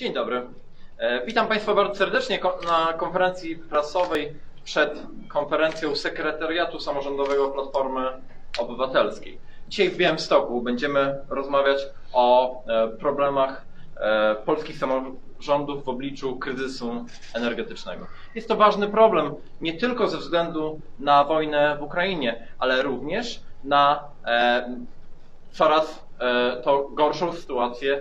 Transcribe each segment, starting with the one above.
Dzień dobry. Witam Państwa bardzo serdecznie na konferencji prasowej przed konferencją Sekretariatu Samorządowego Platformy Obywatelskiej. Dzisiaj w Białymstoku będziemy rozmawiać o problemach polskich samorządów w obliczu kryzysu energetycznego. Jest to ważny problem nie tylko ze względu na wojnę w Ukrainie, ale również na coraz to gorszą sytuację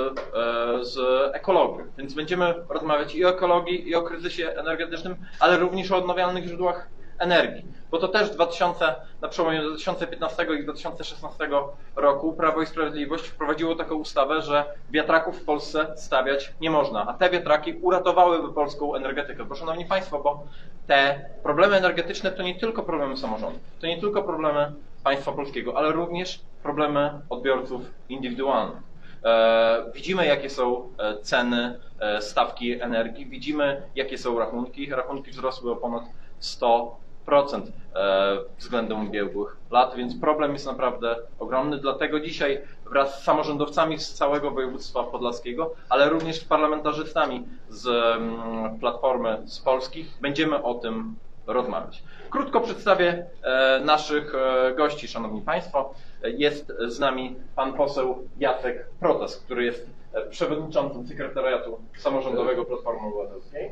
z ekologią. Więc będziemy rozmawiać i o ekologii, i o kryzysie energetycznym, ale również o odnawialnych źródłach energii. Bo to też na przełomie 2015 i 2016 roku Prawo i Sprawiedliwość wprowadziło taką ustawę, że wiatraków w Polsce stawiać nie można. A te wiatraki uratowałyby polską energetykę. Bo szanowni Państwo, bo te problemy energetyczne to nie tylko problemy samorządów, to nie tylko problemy państwa polskiego, ale również problemy odbiorców indywidualnych. Widzimy, jakie są ceny, stawki energii, widzimy, jakie są rachunki. Rachunki wzrosły o ponad 100% względem ubiegłych lat, więc problem jest naprawdę ogromny. Dlatego dzisiaj wraz z samorządowcami z całego województwa podlaskiego, ale również z parlamentarzystami z Platformy z Polski będziemy o tym rozmawiać. Krótko przedstawię naszych gości, szanowni państwo. Jest z nami pan poseł Jacek Protas, który jest przewodniczącym Sekretariatu Samorządowego Platformy Obywatelskiej.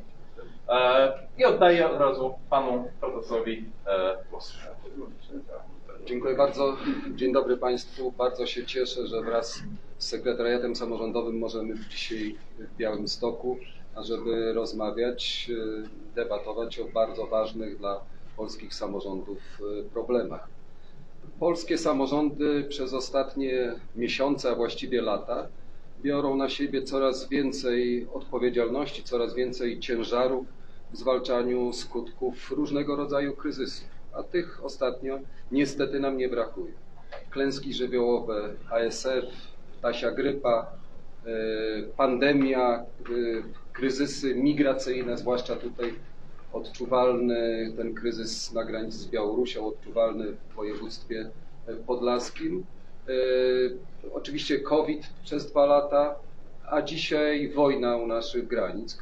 I oddaję od razu panu Protasowi głos. Dziękuję bardzo. Dzień dobry Państwu. Bardzo się cieszę, że wraz z Sekretariatem Samorządowym możemy być dzisiaj w Białymstoku, ażeby rozmawiać, debatować o bardzo ważnych dla polskich samorządów problemach. Polskie samorządy przez ostatnie miesiące, a właściwie lata, biorą na siebie coraz więcej odpowiedzialności, coraz więcej ciężarów w zwalczaniu skutków różnego rodzaju kryzysów, a tych ostatnio niestety nam nie brakuje. Klęski żywiołowe, ASF, ptasia grypa, pandemia, kryzysy migracyjne, zwłaszcza tutaj odczuwalny ten kryzys na granicy z Białorusią, odczuwalny w województwie podlaskim. Oczywiście COVID przez 2 lata, a dzisiaj wojna u naszych granic,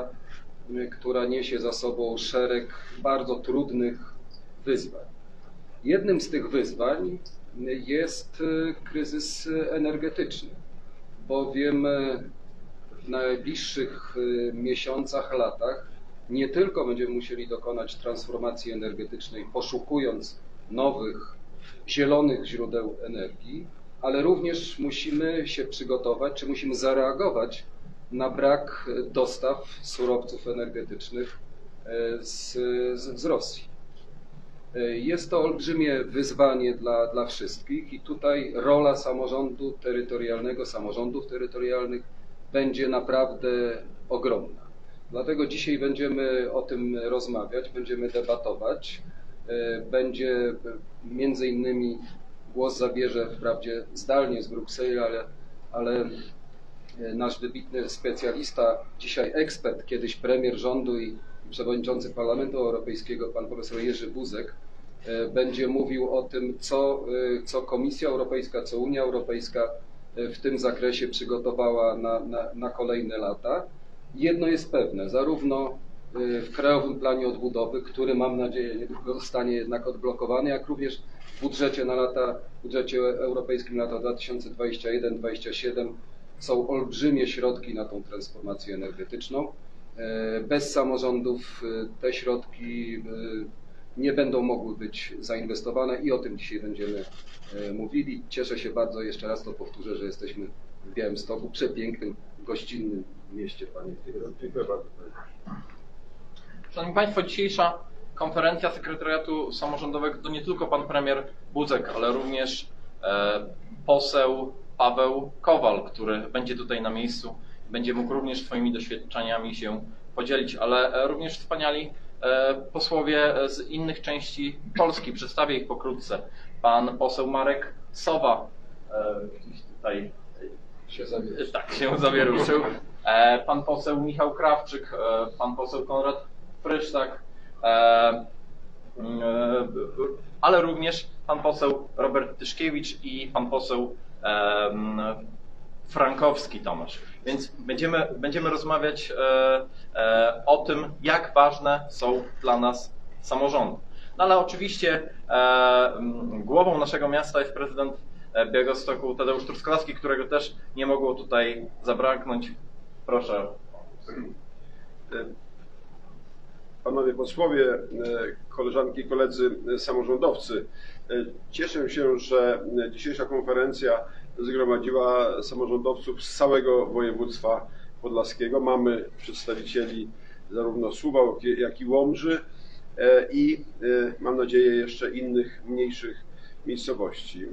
która niesie za sobą szereg bardzo trudnych wyzwań. Jednym z tych wyzwań jest kryzys energetyczny, bowiem w najbliższych miesiącach, latach nie tylko będziemy musieli dokonać transformacji energetycznej, poszukując nowych, zielonych źródeł energii, ale również musimy się przygotować, czy musimy zareagować na brak dostaw surowców energetycznych z Rosji. Jest to olbrzymie wyzwanie dla wszystkich i tutaj rola samorządu terytorialnego, samorządów terytorialnych będzie naprawdę ogromna. Dlatego dzisiaj będziemy o tym rozmawiać, będziemy debatować. Będzie między innymi głos zabierze wprawdzie zdalnie z Brukseli, ale nasz wybitny specjalista, dzisiaj ekspert, kiedyś premier rządu i przewodniczący Parlamentu Europejskiego, pan profesor Jerzy Buzek, będzie mówił o tym, co Komisja Europejska, co Unia Europejska w tym zakresie przygotowała na kolejne lata. Jedno jest pewne, zarówno w Krajowym Planie Odbudowy, który mam nadzieję niedługo zostanie jednak odblokowany, jak również w budżecie europejskim na lata 2021-2027 są olbrzymie środki na tą transformację energetyczną. Bez samorządów te środki nie będą mogły być zainwestowane i o tym dzisiaj będziemy mówili. Cieszę się bardzo, jeszcze raz to powtórzę, że jesteśmy w Białymstoku, przepięknym, gościnnym mieście, panie. Dziękuję bardzo. Szanowni Państwo, dzisiejsza konferencja Sekretariatu Samorządowego to nie tylko pan premier Buzek, ale również poseł Paweł Kowal, który będzie tutaj na miejscu, będzie mógł również swoimi doświadczeniami się podzielić, ale również wspaniali posłowie z innych części Polski. Przedstawię ich pokrótce. Pan poseł Marek Sowa, gdzieś tutaj się zawieruszył. Pan poseł Michał Krawczyk, pan poseł Konrad Frysztak, ale również pan poseł Robert Tyszkiewicz i pan poseł Frankowski Tomasz. Więc będziemy rozmawiać o tym, jak ważne są dla nas samorządy. No ale oczywiście głową naszego miasta jest prezydent Białegostoku Tadeusz Truskolaski, którego też nie mogło tutaj zabraknąć. Proszę. Panowie posłowie, koleżanki i koledzy samorządowcy, cieszę się, że dzisiejsza konferencja zgromadziła samorządowców z całego województwa podlaskiego. Mamy przedstawicieli zarówno Suwałk, jak i Łomży i mam nadzieję jeszcze innych mniejszych miejscowości.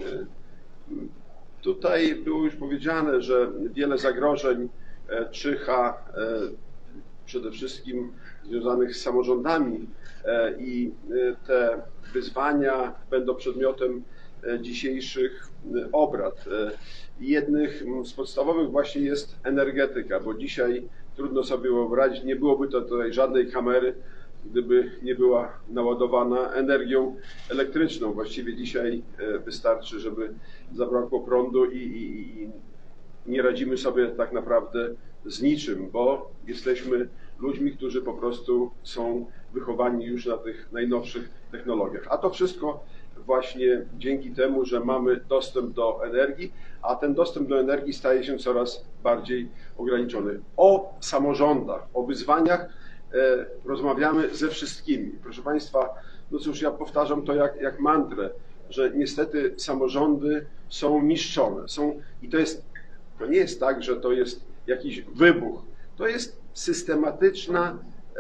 Tutaj było już powiedziane, że wiele zagrożeń czyha przede wszystkim związanych z samorządami i te wyzwania będą przedmiotem dzisiejszych obrad. Jednych z podstawowych właśnie jest energetyka, bo dzisiaj trudno sobie wyobrazić, nie byłoby to tutaj żadnej kamery, gdyby nie była naładowana energią elektryczną. Właściwie dzisiaj wystarczy, żeby zabrakło prądu i nie radzimy sobie tak naprawdę z niczym, bo jesteśmy ludźmi, którzy po prostu są wychowani już na tych najnowszych technologiach. A to wszystko właśnie dzięki temu, że mamy dostęp do energii, a ten dostęp do energii staje się coraz bardziej ograniczony. O samorządach, o wyzwaniach rozmawiamy ze wszystkimi. Proszę Państwa, no cóż, ja powtarzam to jak mantrę, że niestety samorządy są niszczone. I to nie jest tak, że to jest jakiś wybuch. To jest systematyczna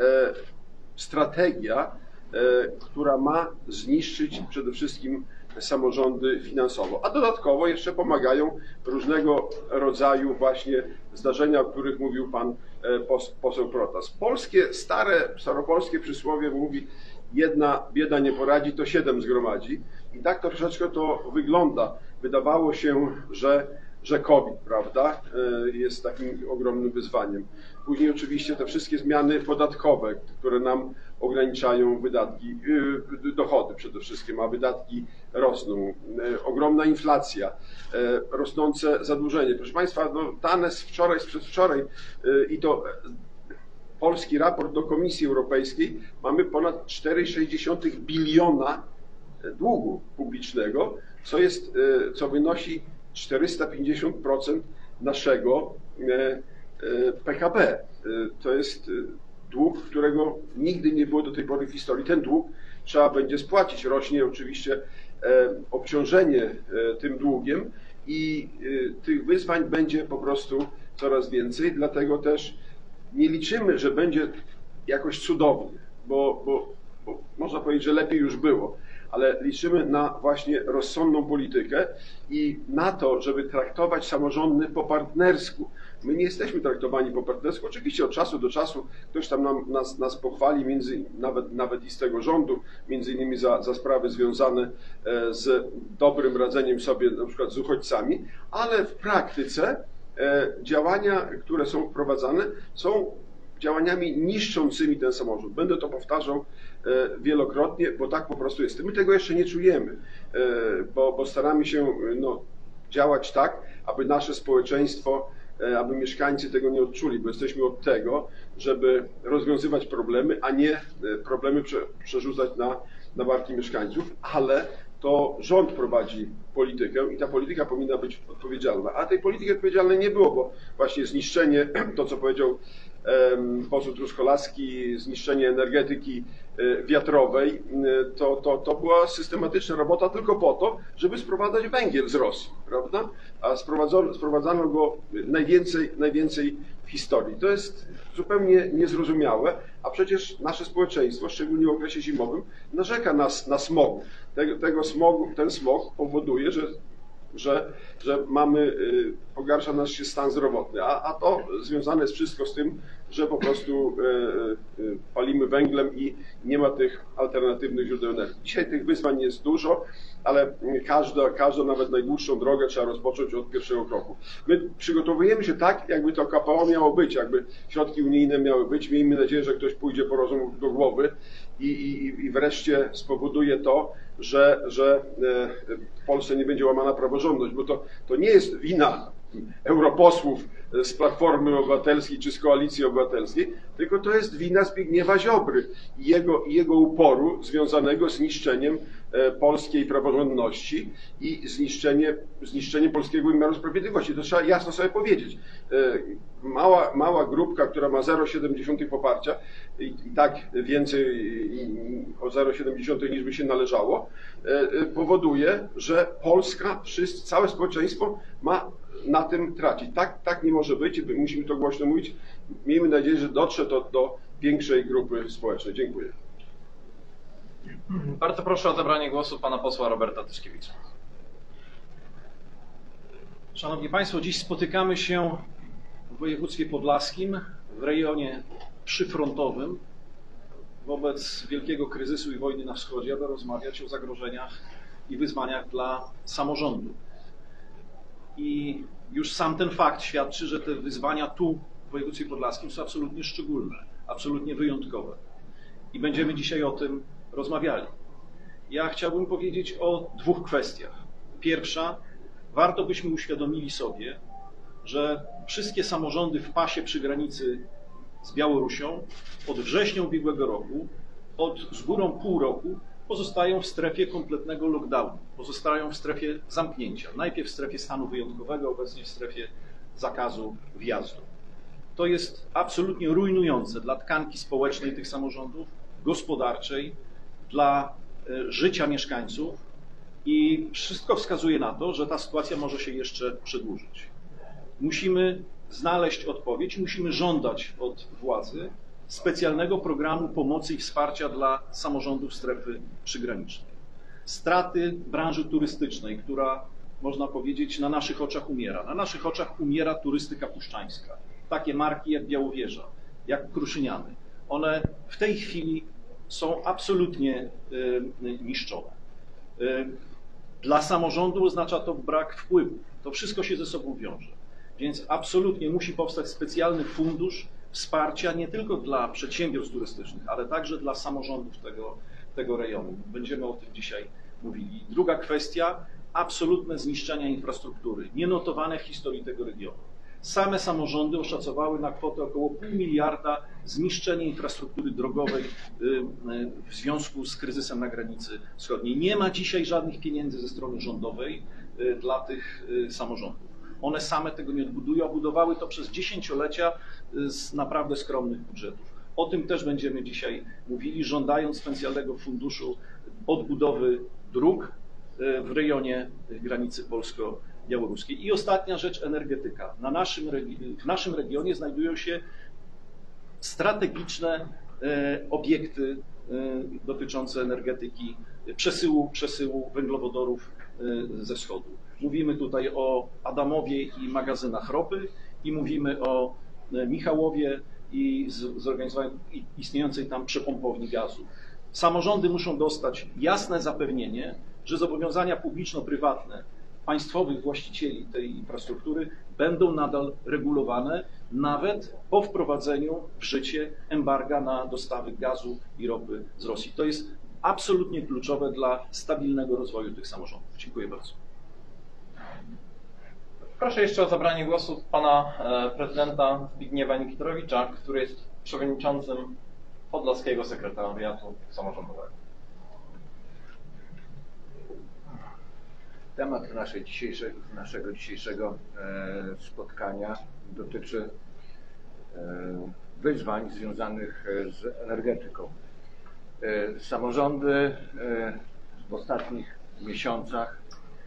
strategia, która ma zniszczyć przede wszystkim samorządy finansowo. A dodatkowo jeszcze pomagają różnego rodzaju właśnie zdarzenia, o których mówił pan poseł Protas. Staropolskie przysłowie mówi: jedna bieda nie poradzi, to 7 zgromadzi. I tak troszeczkę to wygląda. Wydawało się, że COVID, prawda, jest takim ogromnym wyzwaniem. Później oczywiście te wszystkie zmiany podatkowe, które nam ograniczają wydatki, dochody przede wszystkim, a wydatki rosną. Ogromna inflacja, rosnące zadłużenie. Proszę Państwa, no, dane z przedwczoraj i to polski raport do Komisji Europejskiej, mamy ponad 4,6 biliona długu publicznego, co wynosi 450% naszego PKB. To jest dług, którego nigdy nie było do tej pory w historii. Ten dług trzeba będzie spłacić. Rośnie oczywiście obciążenie tym długiem i tych wyzwań będzie po prostu coraz więcej, dlatego też nie liczymy, że będzie jakoś cudownie, bo można powiedzieć, że lepiej już było, ale liczymy na właśnie rozsądną politykę i na to, żeby traktować samorządy po partnersku. My nie jesteśmy traktowani po partnersku. Oczywiście od czasu do czasu ktoś tam nas pochwali, nawet i z tego rządu, między innymi za sprawy związane z dobrym radzeniem sobie na przykład z uchodźcami, ale w praktyce działania, które są wprowadzane, są działaniami niszczącymi ten samorząd. Będę to powtarzał wielokrotnie, bo tak po prostu jest. My tego jeszcze nie czujemy, bo staramy się działać tak, aby nasze społeczeństwo, aby mieszkańcy tego nie odczuli, bo jesteśmy od tego, żeby rozwiązywać problemy, a nie problemy przerzucać na barki mieszkańców, ale to rząd prowadzi politykę i ta polityka powinna być odpowiedzialna. A tej polityki odpowiedzialnej nie było, bo właśnie zniszczenie, to co powiedział poseł Truskolaski, zniszczenie energetyki wiatrowej, to była systematyczna robota tylko po to, żeby sprowadzać węgiel z Rosji, prawda? A sprowadzano go najwięcej w historii. To jest zupełnie niezrozumiałe, a przecież nasze społeczeństwo, szczególnie w okresie zimowym, narzeka na smog. Ten smog powoduje, że pogarsza nasz się stan zdrowotny, a to związane jest wszystko z tym, że po prostu palimy węglem i nie ma tych alternatywnych źródeł energii. Dzisiaj tych wyzwań jest dużo, ale każdą nawet najdłuższą drogę trzeba rozpocząć od pierwszego kroku. My przygotowujemy się tak, jakby to KPO miało być, jakby środki unijne miały być. Miejmy nadzieję, że ktoś pójdzie po rozum do głowy i wreszcie spowoduje to, że w Polsce nie będzie łamana praworządność, bo to nie jest wina europosłów z Platformy Obywatelskiej czy z Koalicji Obywatelskiej, tylko to jest wina Zbigniewa Ziobry i jego uporu związanego z niszczeniem polskiej praworządności i zniszczeniem polskiego wymiaru sprawiedliwości. To trzeba jasno sobie powiedzieć. Mała grupka, która ma 0,7 poparcia i tak więcej o 0,7 niż by się należało, powoduje, że Polska, całe społeczeństwo ma na tym tracić. Tak nie może być, musimy to głośno mówić. Miejmy nadzieję, że dotrze to do większej grupy społecznej. Dziękuję. Bardzo proszę o zabranie głosu pana posła Roberta Tyszkiewicza. Szanowni Państwo, dziś spotykamy się w województwie podlaskim, w rejonie przyfrontowym, wobec wielkiego kryzysu i wojny na wschodzie, aby rozmawiać o zagrożeniach i wyzwaniach dla samorządu. I już sam ten fakt świadczy, że te wyzwania tu w województwie podlaskim są absolutnie szczególne, absolutnie wyjątkowe. I będziemy dzisiaj o tym rozmawiali. Ja chciałbym powiedzieć o dwóch kwestiach. Pierwsza, warto byśmy uświadomili sobie, że wszystkie samorządy w pasie przy granicy z Białorusią od września ubiegłego roku, z górą pół roku, pozostają w strefie kompletnego lockdownu, pozostają w strefie zamknięcia. Najpierw w strefie stanu wyjątkowego, obecnie w strefie zakazu wjazdu. To jest absolutnie rujnujące dla tkanki społecznej tych samorządów, gospodarczej, dla życia mieszkańców i wszystko wskazuje na to, że ta sytuacja może się jeszcze przedłużyć. Musimy znaleźć odpowiedź, musimy żądać od władzy specjalnego programu pomocy i wsparcia dla samorządów strefy przygranicznej. Straty branży turystycznej, która, można powiedzieć, na naszych oczach umiera. Na naszych oczach umiera turystyka puszczańska. Takie marki jak Białowieża, jak Kruszyniany. One w tej chwili są absolutnie niszczone. Dla samorządu oznacza to brak wpływów. To wszystko się ze sobą wiąże. Więc absolutnie musi powstać specjalny fundusz wsparcia nie tylko dla przedsiębiorstw turystycznych, ale także dla samorządów tego rejonu. Będziemy o tym dzisiaj mówili. Druga kwestia, absolutne zniszczenie infrastruktury, nienotowane w historii tego regionu. Same samorządy oszacowały na kwotę około 0,5 miliarda zniszczenie infrastruktury drogowej w związku z kryzysem na granicy wschodniej. Nie ma dzisiaj żadnych pieniędzy ze strony rządowej dla tych samorządów. One same tego nie odbudują, a budowały to przez dziesięciolecia z naprawdę skromnych budżetów. O tym też będziemy dzisiaj mówili, żądając specjalnego funduszu odbudowy dróg w rejonie granicy polsko-białoruskiej. I ostatnia rzecz, energetyka. W naszym regionie znajdują się strategiczne obiekty dotyczące energetyki, przesyłu węglowodorów ze wschodu. Mówimy tutaj o Adamowie i magazynach ropy i mówimy o Michałowie i istniejącej tam przepompowni gazu. Samorządy muszą dostać jasne zapewnienie, że zobowiązania publiczno-prywatne państwowych właścicieli tej infrastruktury będą nadal regulowane, nawet po wprowadzeniu w życie embarga na dostawy gazu i ropy z Rosji. To jest absolutnie kluczowe dla stabilnego rozwoju tych samorządów. Dziękuję bardzo. Proszę jeszcze o zabranie głosu pana prezydenta Zbigniewa Nikitorowicza, który jest przewodniczącym Podlaskiego Sekretariatu Samorządowego. Temat naszego dzisiejszego spotkania dotyczy wyzwań związanych z energetyką. Samorządy w ostatnich miesiącach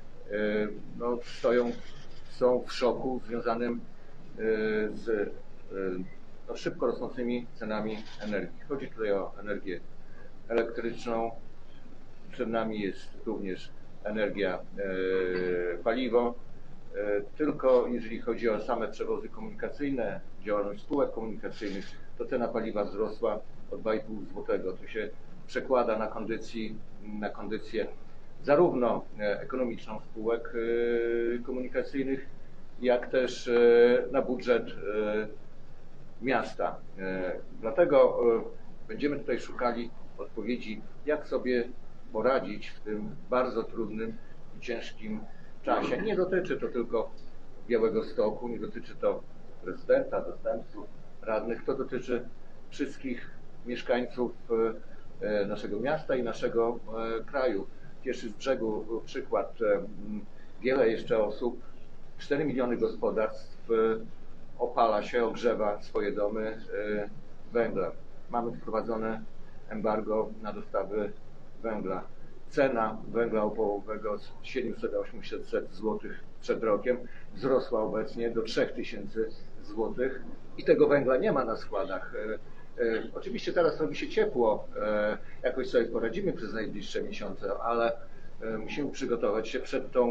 są w szoku związanym z szybko rosnącymi cenami energii. Chodzi tutaj o energię elektryczną, przed nami jest również energia, paliwo. Tylko jeżeli chodzi o same przewozy komunikacyjne, działalność spółek komunikacyjnych, to cena paliwa wzrosła o 2,5 zł. To się przekłada na kondycję zarówno ekonomiczną spółek komunikacyjnych, jak też na budżet miasta. Dlatego będziemy tutaj szukali odpowiedzi, jak sobie poradzić w tym bardzo trudnym i ciężkim czasie. Nie dotyczy to tylko Białegostoku, nie dotyczy to prezydenta, zastępców, radnych, to dotyczy wszystkich mieszkańców naszego miasta i naszego kraju. Cieszy z brzegu przykład, wiele jeszcze osób, 4 miliony gospodarstw opala się, ogrzewa swoje domy węglem. Mamy wprowadzone embargo na dostawy węgla. Cena węgla opałowego z 700-800 zł przed rokiem wzrosła obecnie do 3000 zł i tego węgla nie ma na składach. Oczywiście teraz robi się ciepło, jakoś sobie poradzimy przez najbliższe miesiące, ale musimy przygotować się przed tą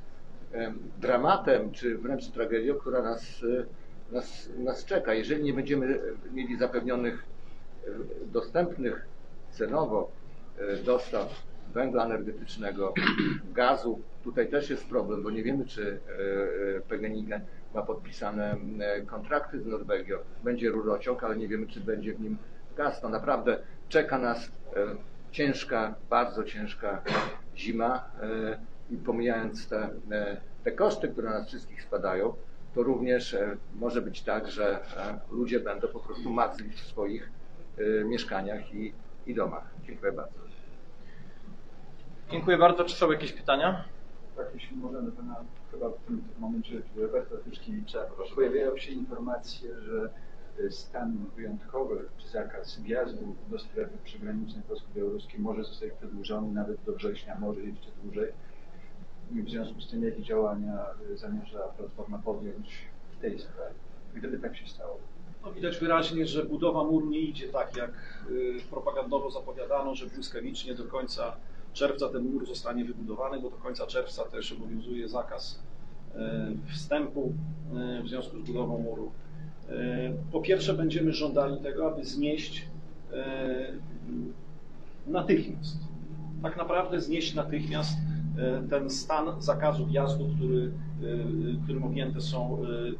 dramatem, czy wręcz tragedią, która nas czeka. Jeżeli nie będziemy mieli zapewnionych dostępnych cenowo dostaw węgla energetycznego, gazu, tutaj też jest problem, bo nie wiemy, czy PGNiG ma podpisane kontrakty z Norwegią. Będzie rurociąg, ale nie wiemy, czy będzie w nim gaz. No naprawdę czeka nas ciężka, bardzo ciężka zima i pomijając te koszty, które na nas wszystkich spadają, to również może być tak, że ludzie będą po prostu marzli w swoich mieszkaniach i domach. Dziękuję bardzo. Dziękuję bardzo. Czy są jakieś pytania? Tak, jeśli możemy, to chyba w tym momencie Roberta Tyszkiewicza pojawiają się informacje, że stan wyjątkowy czy zakaz wjazdu do strefy przygranicznej polsko-białoruskiej może zostać przedłużony nawet do września, może jeszcze dłużej. W związku z tym, jakie działania zamierza Platforma podjąć w tej sprawie, gdyby tak się stało? No, widać wyraźnie, że budowa muru nie idzie tak, jak propagandowo zapowiadano, że błyskawicznie do końca czerwca ten mur zostanie wybudowany, bo do końca czerwca też obowiązuje zakaz wstępu w związku z budową muru. Po pierwsze, będziemy żądali tego, aby znieść natychmiast, tak naprawdę znieść natychmiast ten stan zakazu wjazdu, którym objęte są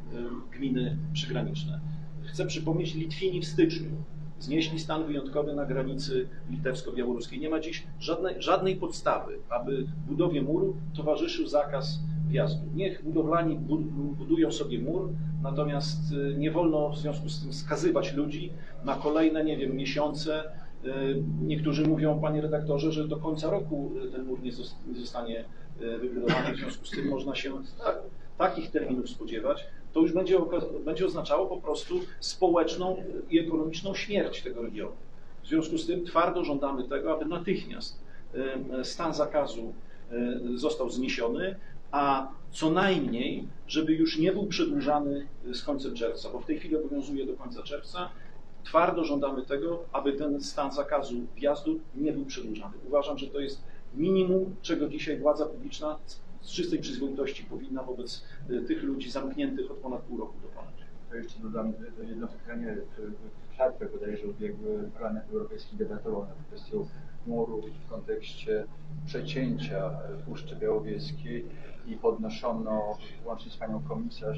gminy przygraniczne. Chcę przypomnieć, Litwini w styczniu znieśli stan wyjątkowy na granicy litewsko-białoruskiej. Nie ma dziś żadnej podstawy, aby budowie muru towarzyszył zakaz wjazdu. Niech budowlani budują sobie mur, natomiast nie wolno w związku z tym skazywać ludzi na kolejne, nie wiem, miesiące. Niektórzy mówią, panie redaktorze, że do końca roku ten mur nie zostanie wybudowany, w związku z tym można się takich terminów spodziewać. To już będzie oznaczało po prostu społeczną i ekonomiczną śmierć tego regionu. W związku z tym twardo żądamy tego, aby natychmiast stan zakazu został zniesiony, a co najmniej, żeby już nie był przedłużany z końcem czerwca, bo w tej chwili obowiązuje do końca czerwca. Twardo żądamy tego, aby ten stan zakazu wjazdu nie był przedłużany. Uważam, że to jest minimum, czego dzisiaj władza publiczna z czystej przyzwoitości powinna wobec tych ludzi zamkniętych od ponad pół roku dokonać. To jeszcze dodam jedno pytanie. W czwartek bodajże ubiegły Parlament Europejski debatował nad kwestią muru w kontekście przecięcia Puszczy Białowieskiej i podnoszono, łącznie z panią komisarz,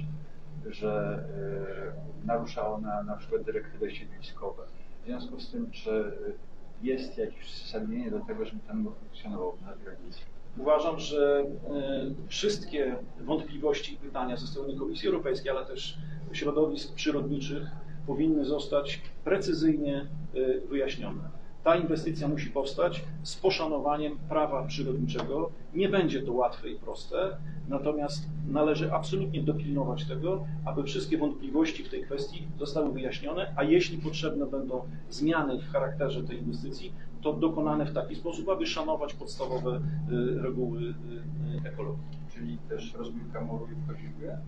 że narusza ona na przykład dyrektywę siedliskowe. W związku z tym, czy jest jakieś uzasadnienie do tego, żeby ten mur funkcjonował na granicy? Uważam, że wszystkie wątpliwości i pytania ze strony Komisji Europejskiej, ale też środowisk przyrodniczych powinny zostać precyzyjnie wyjaśnione. Ta inwestycja musi powstać z poszanowaniem prawa przyrodniczego. Nie będzie to łatwe i proste, natomiast należy absolutnie dopilnować tego, aby wszystkie wątpliwości w tej kwestii zostały wyjaśnione, a jeśli potrzebne będą zmiany w charakterze tej inwestycji, to dokonane w taki sposób, aby szanować podstawowe reguły ekologii. Czyli też rozbiórka muru wchodziły?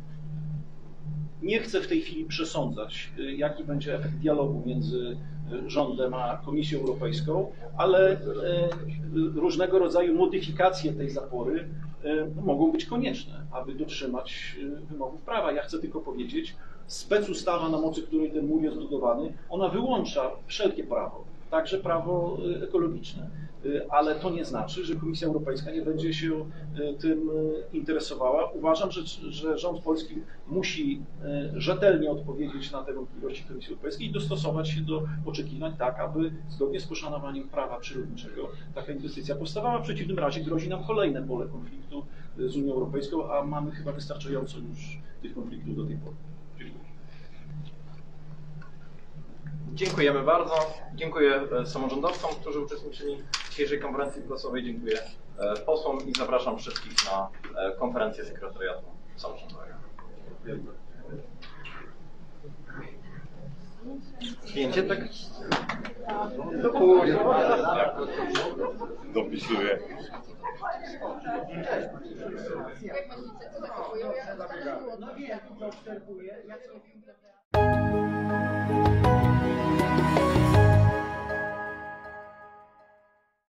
Nie chcę w tej chwili przesądzać, jaki będzie efekt dialogu między rządem a Komisją Europejską, ale różnego rodzaju modyfikacje tej zapory mogą być konieczne, aby dotrzymać wymogów prawa. Ja chcę tylko powiedzieć, specustawa, na mocy której ten mur jest budowany, ona wyłącza wszelkie prawo, także prawo ekologiczne. Ale to nie znaczy, że Komisja Europejska nie będzie się tym interesowała. Uważam, że rząd polski musi rzetelnie odpowiedzieć na te wątpliwości Komisji Europejskiej i dostosować się do oczekiwań tak, aby zgodnie z poszanowaniem prawa przyrodniczego taka inwestycja powstawała. W przeciwnym razie grozi nam kolejne pole konfliktu z Unią Europejską, a mamy chyba wystarczająco już tych konfliktów do tej pory. Dziękuję. Dziękujemy bardzo. Dziękuję samorządowcom, którzy uczestniczyli w dzisiejszej konferencji prasowej. Dziękuję posłom i zapraszam wszystkich na konferencję sekretariatu samorządowego. Zdjęcie tak? Dopisuję. Jak myślicie, co zachowują? Ja to tak było. No wiem, to obserwuję.